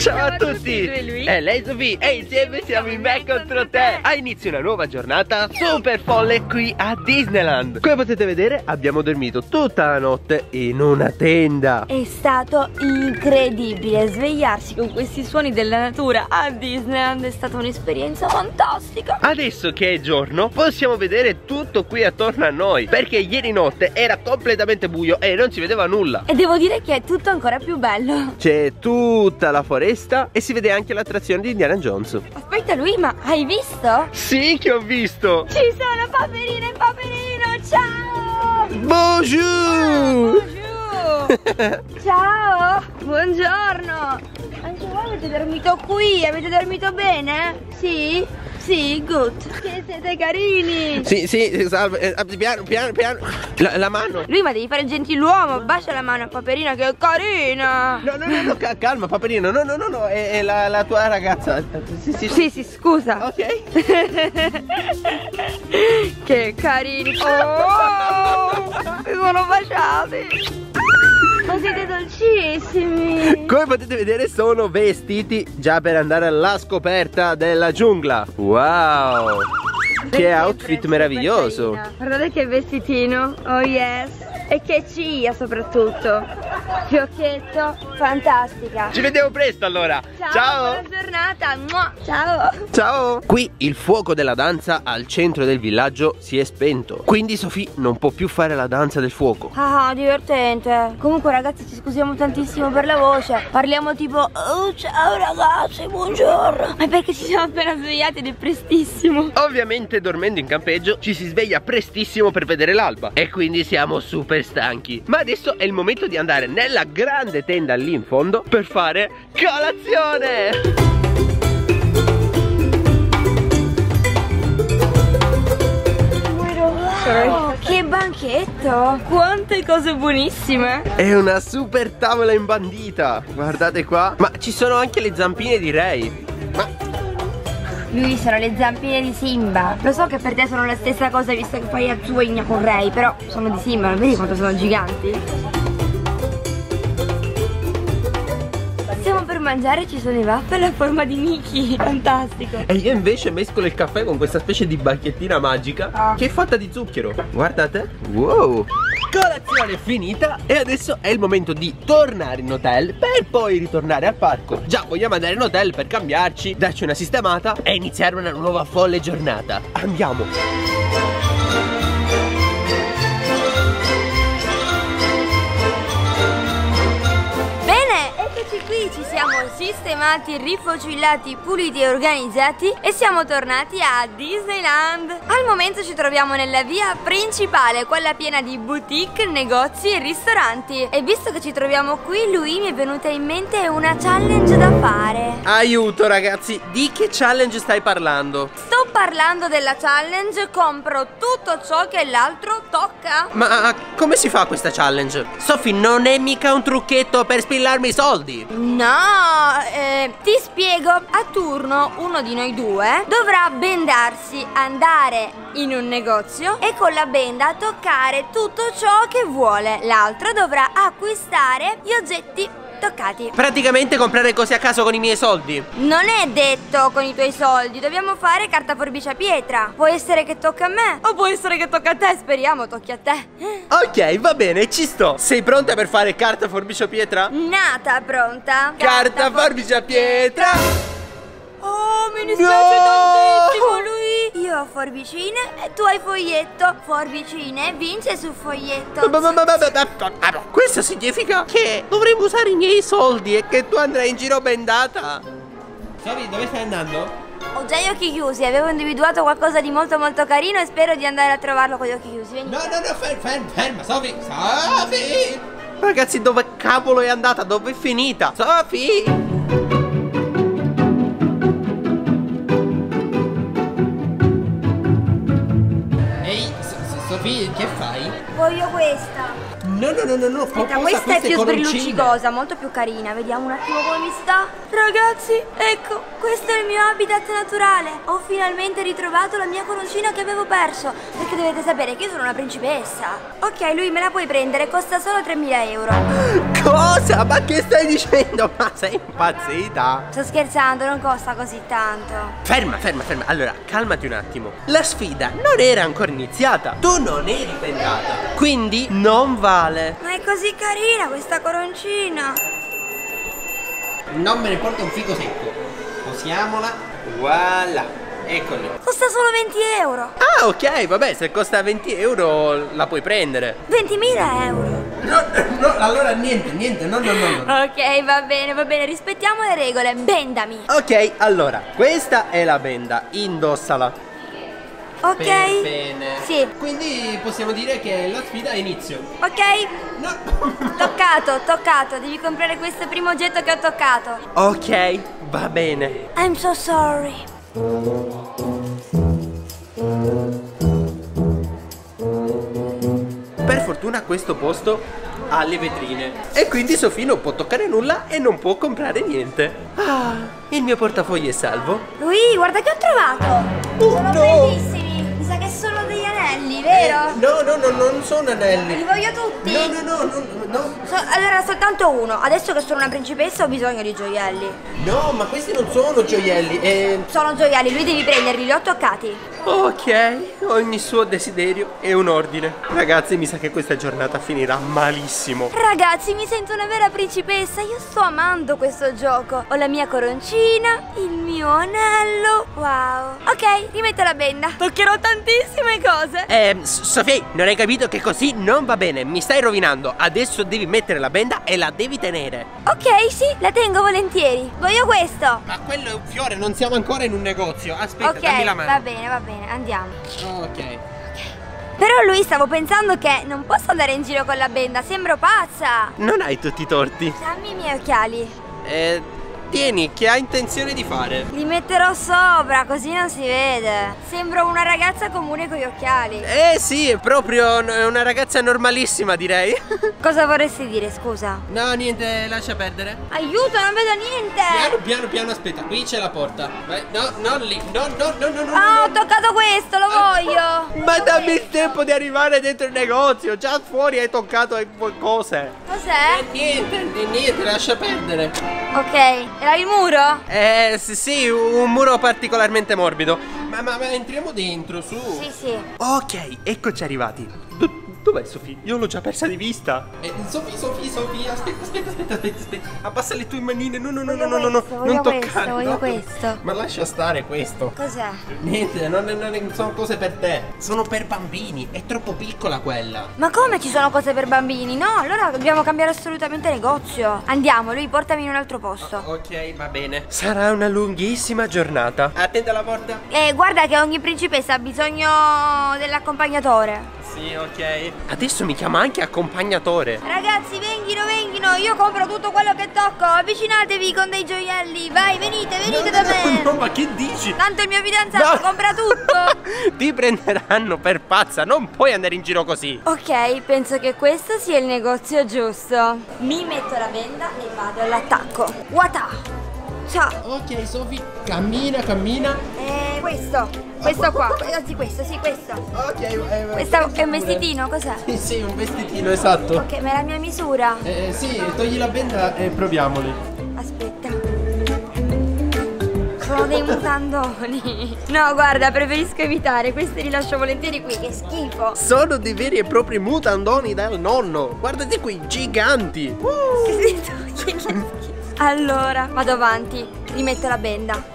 Ciao a tutti! È lei Sofì e insieme siamo in Me contro te. Ha inizio una nuova giornata super folle qui a Disneyland. Come potete vedere abbiamo dormito tutta la notte in una tenda. È stato incredibile svegliarsi con questi suoni della natura a Disneyland. È stata un'esperienza fantastica. Adesso che è giorno possiamo vedere tutto qui attorno a noi, perché ieri notte era completamente buio e non si vedeva nulla. E devo dire che è tutto ancora più bello. C'è tutta la foresta e si vede anche l'attrazione di Indiana Jones. Aspetta lui, ma hai visto? Sì che ho visto. Ci sono Paperino e Paperino, ciao! Bonjour! Bonjour! Ciao! Buongiorno! Anche voi avete dormito qui? Avete dormito bene? Sì? Sì, good. Che siete carini. Sì, salve, piano. La mano. Lui, ma devi fare il gentiluomo. Bacia la mano a Paperina che è carina. No, calma Paperino. No, è la tua ragazza. Sì, scusa. Ok. Che carini. Oh, si sono baciati. Ma siete dolcissimi. Come potete vedere sono vestiti già per andare alla scoperta della giungla. Wow, che outfit meraviglioso. Guardate che vestitino. Oh yes. E che ciglia soprattutto. Fiocchetto, fantastica. Ci vediamo presto allora. Ciao. Buona giornata. Mua. Ciao. Qui il fuoco della danza al centro del villaggio si è spento, quindi Sofì non può più fare la danza del fuoco. Ah, divertente. Comunque ragazzi, ci scusiamo tantissimo per la voce. Parliamo tipo oh, ciao ragazzi, buongiorno. Ma perché ci siamo appena svegliati ed è prestissimo. Ovviamente dormendo in campeggio ci si sveglia prestissimo per vedere l'alba e quindi siamo super stanchi. Ma adesso è il momento di andare nella grande tenda lì in fondo per fare colazione. Oh, che banchetto! Quante cose buonissime! È una super tavola imbandita. Guardate qua. Ma ci sono anche le zampine di Ray. Ma lui sono le zampine di Simba. Lo so che per te sono la stessa cosa visto che fai a Zuegna con Ray, però sono di Simba, non vedi quanto sono giganti? Stiamo per mangiare, ci sono i waffle a forma di Mickey. Fantastico. E io invece mescolo il caffè con questa specie di bacchettina magica che è fatta di zucchero. Guardate. Wow. Colazione è finita e adesso è il momento di tornare in hotel per poi ritornare al parco. Già, vogliamo andare in hotel per cambiarci, darci una sistemata e iniziare una nuova folle giornata. Andiamo. Qui ci siamo sistemati, rifocillati, puliti e organizzati e siamo tornati a Disneyland. Al momento ci troviamo nella via principale, quella piena di boutique, negozi e ristoranti. E visto che ci troviamo qui, lui mi è venuta in mente una challenge da fare. Aiuto ragazzi, di che challenge stai parlando? Sto parlando della challenge compro tutto ciò che l'altro tocca. Ma come si fa questa challenge? Sofì, non è mica un trucchetto per spillarmi i soldi. No, ti spiego. A turno uno di noi due dovrà bendarsi, andare in un negozio e con la benda toccare tutto ciò che vuole. L'altro dovrà acquistare gli oggetti toccati. Praticamente comprare cose a caso con i miei soldi. Non è detto con i tuoi soldi. Dobbiamo fare carta forbice a pietra. Può essere che tocca a me o può essere che tocca a te. Speriamo tocchi a te. Ok, va bene, ci sto. Sei pronta per fare carta forbice a pietra? Nata, pronta. Carta forbice a pietra. Oh, mi dispiace tantissimo lui. Io ho forbicine e tu hai foglietto. Forbicine vince su foglietto. Questo significa che dovremmo usare i miei soldi e che tu andrai in giro bendata. Sofì, dove stai andando? Ho già gli occhi chiusi, avevo individuato qualcosa di molto molto carino e spero di andare a trovarlo con gli occhi chiusi. Vieni. No, ferma, Sofì. Ragazzi, dove cavolo è andata? Dove è finita? Sofì! Sofì, che fai? Voglio questa. No. Aspetta, questa è più sbrilluccicosa, molto più carina. Vediamo un attimo come mi sta. Ragazzi, ecco, questo è il mio habitat naturale. Ho finalmente ritrovato la mia coroncina che avevo perso. Perché dovete sapere che io sono una principessa. Ok, lui me la puoi prendere, costa solo 3.000 euro. Cosa? Ma che stai dicendo? Ma sei impazzita? Sto scherzando, non costa così tanto. Ferma. Allora, calmati un attimo. La sfida non era ancora iniziata. Tu non eri bendata, quindi non vale. Ma è così carina questa coroncina. Non me ne porta un fico secco. Posiamola. Voilà. Eccoli. Costa solo 20 euro. Ah, ok, vabbè, se costa 20 euro la puoi prendere. 20.000 euro. No, allora niente, no. Ok, va bene, rispettiamo le regole, bendami. Ok, allora, questa è la benda, indossala. Ok. Bene. Sì. Quindi possiamo dire che la sfida ha inizio. Ok. No. Toccato, devi comprare questo primo oggetto che ho toccato. Ok, va bene. I'm so sorry. Per fortuna questo posto ha le vetrine e quindi Sofì non può toccare nulla e non può comprare niente. Ah, il mio portafoglio è salvo. Lui, guarda che ho trovato. Sono bellissimi. Mi sa che sono degli anelli, vero? No, non sono anelli. Li voglio tutti. No. Allora soltanto uno. Adesso che sono una principessa ho bisogno di gioielli. No, ma questi non sono gioielli. Sono gioielli, lui devi prenderli, li ho toccati. Ok, ogni suo desiderio è un ordine. Ragazzi, mi sa che questa giornata finirà malissimo. Ragazzi, mi sento una vera principessa. Io sto amando questo gioco. Ho la mia coroncina, il mio anello. Wow. Ok, rimetto la benda. Toccherò tantissime cose. Sofì, non hai capito che così non va bene. Mi stai rovinando. Adesso devi mettere la benda e la devi tenere. Ok, sì, la tengo volentieri. Voglio questo. Ma quello è un fiore, non siamo ancora in un negozio. Aspetta, Ok, dammi la mano. va bene, andiamo. Ok. Però lui, stavo pensando che non posso andare in giro con la benda, sembro pazza. Non hai tutti i torti. Dammi i miei occhiali. Tieni, che hai intenzione di fare? Li metterò sopra, così non si vede. Sembro una ragazza comune con gli occhiali. Sì, è proprio una ragazza normalissima, direi. Cosa vorresti dire, scusa? No, niente, lascia perdere. Aiuto, non vedo niente. Piano, aspetta, qui c'è la porta. Vai, no, non lì. No. Ah, ho toccato questo, lo voglio. Ma dammi il tempo di arrivare dentro il negozio. Già fuori hai toccato cose. Cos'è? Niente, lascia perdere. Ok, era il muro? Sì, un muro particolarmente morbido. Ma entriamo dentro, su. Sì. Ok, eccoci arrivati. Dov'è Sofì? Io l'ho già persa di vista. Sofì, aspetta. Abbassa le tue manine. No, non toccare. Voglio questo. Ma lascia stare questo. Cos'è? Niente, non sono cose per te. Sono per bambini. È troppo piccola quella. Ma come ci sono cose per bambini? No, allora dobbiamo cambiare assolutamente negozio. Andiamo, lui portami in un altro posto. Ok, va bene. Sarà una lunghissima giornata. Attenta alla porta. Guarda che ogni principessa ha bisogno dell'accompagnatore. Sì, ok. Adesso mi chiama anche accompagnatore. Ragazzi, venghino, io compro tutto quello che tocco. Avvicinatevi con dei gioielli. Vai, venite da me. No, ma che dici? Tanto il mio fidanzato compra tutto. Ti prenderanno per pazza, non puoi andare in giro così. Ok, penso che questo sia il negozio giusto. Mi metto la benda e vado all'attacco. Wata! Ciao. Ok, Sofì, cammina. Questo qua, anzi questo. Ok, questo è un vestitino, cos'è? Sì, un vestitino, esatto. Ok, ma è la mia misura. Sì, togli la benda e proviamoli. Aspetta. Sono dei mutandoni. No, guarda, preferisco evitare. Questi li lascio volentieri qui, che schifo. Sono dei veri e propri mutandoni del nonno. Guardate qui, giganti. Allora, vado avanti, rimetto la benda.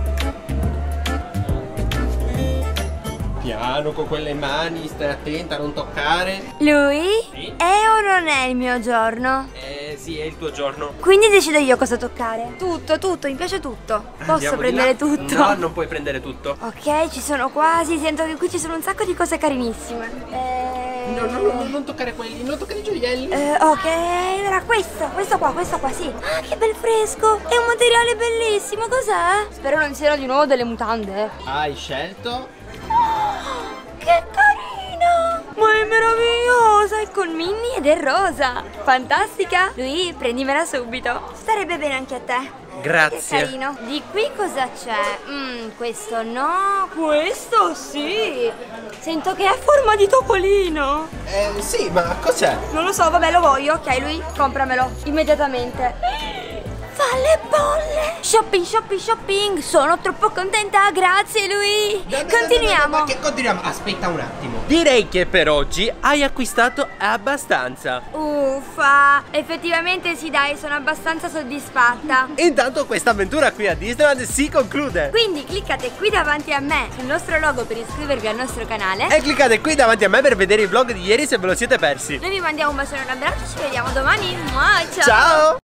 Piano con quelle mani, stai attenta a non toccare. Lui? Sì? È o non è il mio giorno? Sì, è il tuo giorno. Quindi decido io cosa toccare. Tutto, mi piace tutto. Posso Andiamo prendere di là? tutto? No, non puoi prendere tutto. Ok, ci sono quasi, sento che qui ci sono un sacco di cose carinissime. No, non toccare quelli, non toccare i gioielli. Ok, allora questo qua, sì. Ah, che bel fresco, è un materiale bellissimo, cos'è? Spero non siano di nuovo delle mutande. Hai scelto? Oh, che carino! Ma è meravigliosa! È con Minnie ed è rosa. Fantastica! Lui, prendimela subito. Starebbe bene anche a te. Grazie. Che carino. Di qui cosa c'è? Questo no. Questo sì. Sento che è a forma di topolino. Sì, ma cos'è? Non lo so, vabbè, lo voglio. Ok, lui, compramelo immediatamente. Fa le bolle. Shopping, shopping, shopping. Sono troppo contenta. Grazie, lui. Continuiamo. Ma che continuiamo? Aspetta un attimo. Direi che per oggi hai acquistato abbastanza. Uffa. Effettivamente sì, dai, sono abbastanza soddisfatta. Intanto questa avventura qui a Disneyland si conclude. Quindi cliccate qui davanti a me sul nostro logo per iscrivervi al nostro canale. E cliccate qui davanti a me per vedere il vlog di ieri se ve lo siete persi. Noi vi mandiamo un bacione e un abbraccio. Ci vediamo domani. Mua, ciao. Ciao.